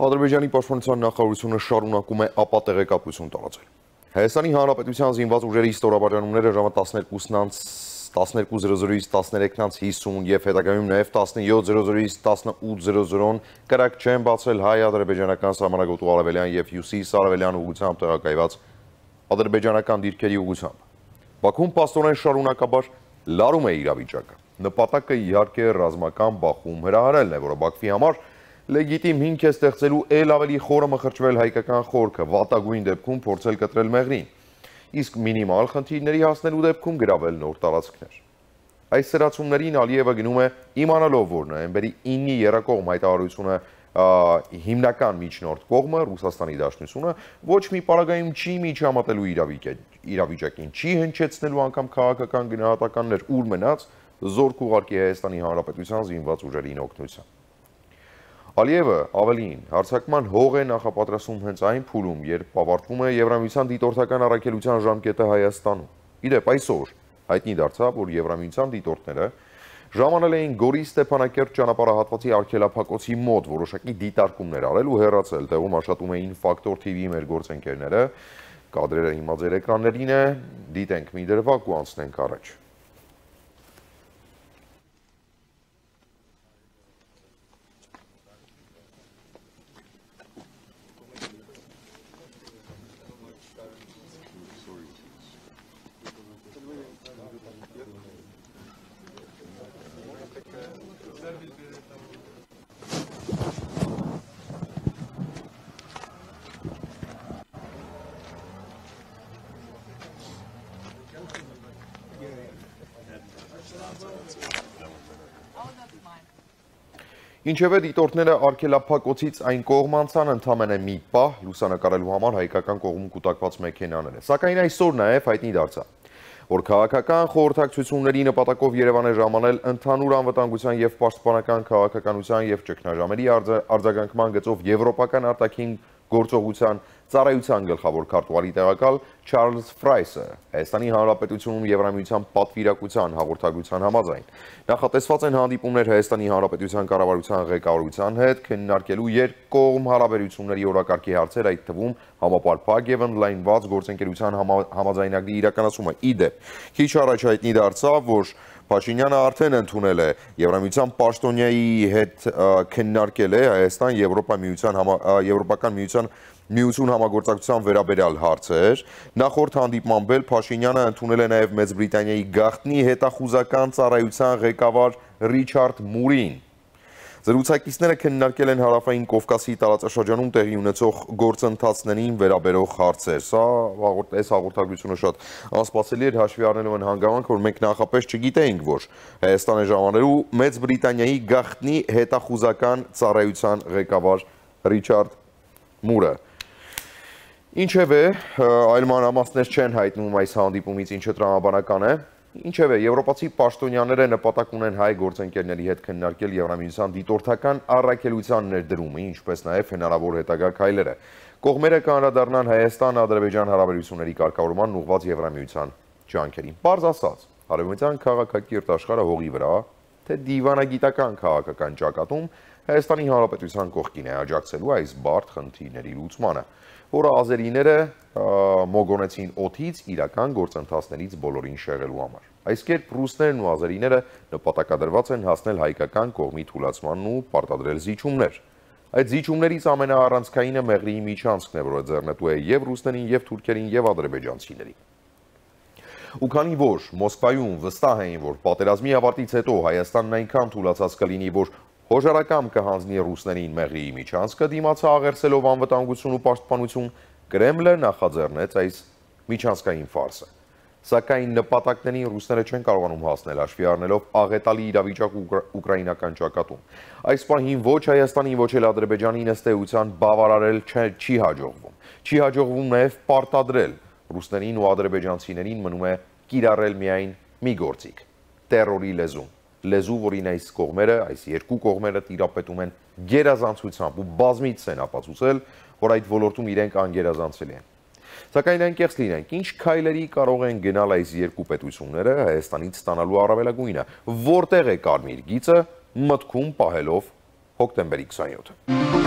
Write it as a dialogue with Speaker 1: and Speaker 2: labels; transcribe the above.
Speaker 1: Ադրբեջանի պաշտպանության նախարարությունը շարունակում է ապատեղեկատվություն տարածել։ Հայաստանի Հանրապետության զինված ուժերի ստորաբաժանումները ժամը 12:00-ից 13:50 և հետագայում նաև 17:00-ից 18:00 կրակ չեն բացել հայ-ադրբեջանական սահմանագոտու արևելյան և հյուսիս-արևելյան ուղղությամբ տեղակայված ադրբեջանական դիրքերի ուղղությամբ։ Բաքուն փաստորեն շարունակաբար լարում է իրավիճակը։ Նպատակը իհարկե ռազմական բախում հրահրելն է, որը Բաքվի համար լեգիտիմ հիմք է ստեղծելու էլ ավելի խորը մխրճվել հայկական խորքը, վատագույն դեպքում փորձել կտրել մեղրին, իսկ մինիմալ խնդիրների հասնելու դեպքում գրավել նոր տարածքներ։ Այս սրացումներին Ալիևը գնում է իմանալով, որ նոյեմբերի 9-ի եռակողմ հայտարարությունը հիմնական միջնորդ կողմը Ռուսաստանի Դաշնությունը ոչ մի պարագայում չի միջամտելու իրավիճակին, չի հնչեցնելու անգամ քաղաքական գնահատականներ, ուր մնաց զորք ուղարկի Հայաստանի Հանրապետության զինված ուժերին օգնության։ Ալիևը ավելին հարձակման հող է նախապատրաստում հենց այն փուլում, երբ ավարտվում է Եվրամիության դիտորդական առաքելության ժամկետը Հայաստանում։ Իդեպ այսօր հայտնի դարձավ, որ Եվրամիության դիտորդները ժամանել էին Գորի Ստեփանակերտ ճանապարհահատվածի արգելափակոցի մոտ որոշակի դիտարկումներ արել ու հեռացել, տեղում աշխատում էին Ֆակտոր TV-ի մեր գործընկերները, կադրերը հիմա ձեր էկրաններին է, դիտենք մի դրվագ ու անցնենք առաջ։ Ինչևէ դիտորդները արգելափակոցից այն կողմ անցան ընդամենը մի պահ լուսանկարելու համար հայկական կողմում կուտակված մեքենաները, սակայն այսօր նաև հայտնի դարձավ, որ քաղաքական խորհրդակցությունների նպատակով Երևան է ժամանել ընդհանուր անվտանգության և պաշտպանական քաղաքականության և ճգնաժամերի արձագանքման գծով եվրոպական արտաքին գործողության ծառայության գլխավոր քարտուղարի տեղակալ Չարլզ Ֆրայսը Հայաստանի Հանրապետությունում Եվրամիության պատվիրակության հաղորդագրության համաձայն նախատեսված են հանդիպումներ Հայաստանի Հանրապետության կառավարության ղեկավարության հետ քննարկելու երկկողմ հարաբերությունների օրակարգի հարցեր, այդ թվում համապարփակ և ընդլայնված գործընկերության համաձայնագրի իրականացումը։ Իդեպ, քիչ առաջ հայտնի դարձավ, որ Փաշինյանը արդեն ընդունել է Եվրամիության պաշտոնյայի հետ քննարկել է Հայաստան Եվրոպական միություն համագործակցության վերաբերյալ հարցեր։ Նախորդ հանդիպման վել Փաշինյանը ընդունել է նաև Մեծ Բրիտանիայի գաղտնի հետախուզական ծառայության ղեկավար Ռիչարդ Մուրին։ Զրուցակիցները քննարկել են Հարավային Կովկասի տարածաշրջանում տեղի ունեցող գործընթացներին վերաբերող հարցեր։ Սա այս հաղորդագրությունը շատ անսպասելի էր, հաշվի առնելով այն հանգամանքը, որ մենք նախապես չգիտեինք, որ Հայաստան է ժամանելու Մեծ Բրիտանիայի գաղտնի հետախուզական ծառայության ղեկավար Ռիչարդ Մուրը։ Ինչևէ, այլ մանրամասներ չեն հայտնում այս հանդիպումից, ինչը տրամաբանական է։ Ինչևէ, եվրոպացի պաշտոնյաները նպատակ ունեն հայ գործընկերների հետ քննարկել Եվրամիության դիտորդական առաքելության ներդրումը, ինչպես նաև հնարավոր հետագա քայլերը։ Կողմերը կանդրադառնան Հայաստան-Ադրբեջան հարաբերությունների կարգավորման ուղղված Եվրամիության ջանքերին։ Պարզ ասած, արևմտյան քաղաքակիրթ աշխարհը հողի վրա, թե դիվանագիտական քաղաքական ճակատում Հայաստանի Հանրապետության կողքին է աջակցելու այս բարդ խնդիրների լուծմանը, որը ազերիները մոգոնեցին օդից իրական գործընթացներից բոլորին շեղելու համար։ Այս կերպ ռուսներն ու ազերիները նպատակադրված են հասնել հայկական կողմի թուլացմանն ու պարտադրել զիջումներ։ Այդ զիջումներից ամենաառանցքայինը մեղրիի միջանցքն է, որը ձեռնտու է և ռուսներին, և թուրքերին, և ադրբեջանցիներին։ Ու քանի որ Մոսկվայում վստահ էին, որ պատերազմի ավարտից հետո Հայաստանն այնքան թուլացած կլինի, որ հոժարակամ կհանձնի ռուսներին մեղրիի միջանցքը, դիմացը աղերսելով անվտանգություն ու պաշտպանություն, Կրեմլը նախաձեռնեց այս միջանցքային ֆարսը։ Սակայն նպատակներին ռուսները չեն կարողանում հասնել, հաշվի առնելով աղետալի իրավիճակ ուկրաինական ճակատում։ Այս պահին ոչ Հայաստանին, ոչ էլ Ադրբեջանին ըստ էության բավարարել չի հաջողվում։ Չի հաջողվում նաև պարտադրել ռուսներին ու ադրբեջանցիներին, մնում է կիրառել միայն մի գործիք՝ տերորի լեզուն։ Լեզու, որին այս երկու կողմերը տիրապետում են գերազանցությամբ ու բազմից են ապացուցել, որ այդ ոլորտում իրենք անգերազանցելի են։ Սակայն անկեղծ լինենք, ինչ քայլերի կարող են գնալ այս երկու պետությունները Հայաստանից ստանալու առավելագույնը, որտեղ է կարմիր գիծը մտքում պահելով հոկտեմբերի 27-ը։